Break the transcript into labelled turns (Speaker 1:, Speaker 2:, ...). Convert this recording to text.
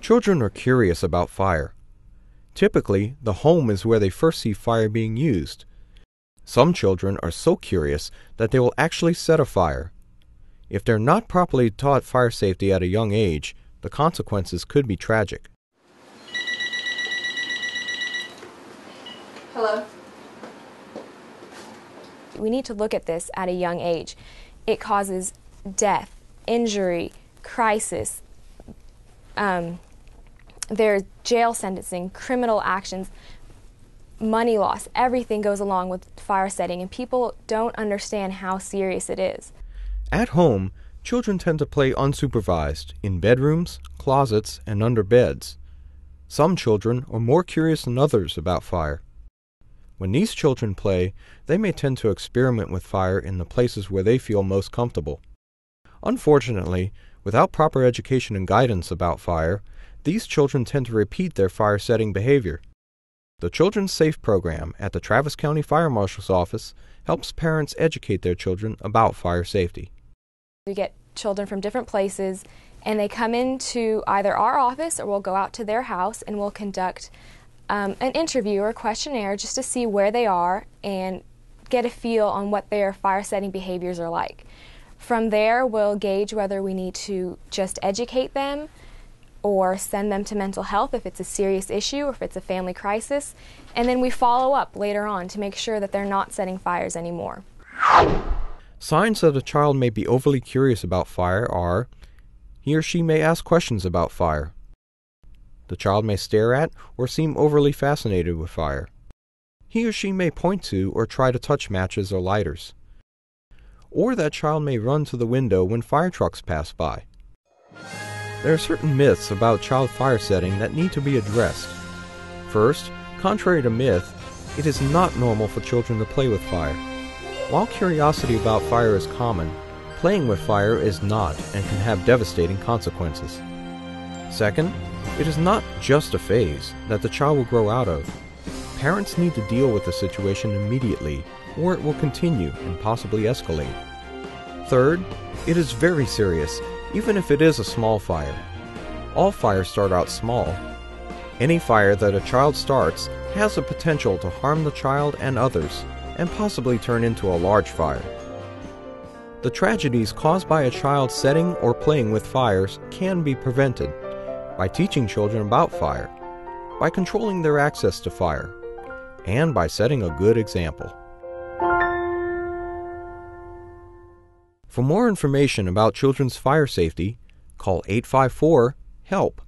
Speaker 1: Children are curious about fire. Typically, the home is where they first see fire being used. Some children are so curious that they will actually set a fire. If they're not properly taught fire safety at a young age, the consequences could be tragic.
Speaker 2: Hello?
Speaker 3: We need to look at this at a young age. It causes death, injury, crisis. There's jail sentencing, criminal actions, money loss. Everything goes along with fire setting, and people don't understand how serious it is.
Speaker 1: At home, children tend to play unsupervised in bedrooms, closets, and under beds. Some children are more curious than others about fire. When these children play, they may tend to experiment with fire in the places where they feel most comfortable. Unfortunately, without proper education and guidance about fire, these children tend to repeat their fire-setting behavior. The Children's Safe program at the Travis County Fire Marshal's Office helps parents educate their children about fire safety.
Speaker 3: We get children from different places, and they come into either our office or we'll go out to their house and we'll conduct an interview or a questionnaire just to see where they are and get a feel on what their fire-setting behaviors are like. From there, we'll gauge whether we need to just educate them or send them to mental health if it's a serious issue or if it's a family crisis, and then we follow up later on to make sure that they're not setting fires anymore.
Speaker 1: Signs that a child may be overly curious about fire are: he or she may ask questions about fire. The child may stare at or seem overly fascinated with fire. He or she may point to or try to touch matches or lighters. Or that child may run to the window when fire trucks pass by. There are certain myths about child fire setting that need to be addressed. First, contrary to myth, it is not normal for children to play with fire. While curiosity about fire is common, playing with fire is not and can have devastating consequences. Second, it is not just a phase that the child will grow out of. Parents need to deal with the situation immediately, or it will continue and possibly escalate. Third, it is very serious, even if it is a small fire. All fires start out small. Any fire that a child starts has the potential to harm the child and others, and possibly turn into a large fire. The tragedies caused by a child setting or playing with fires can be prevented by teaching children about fire, by controlling their access to fire, and by setting a good example. For more information about children's fire safety, call 854-HELP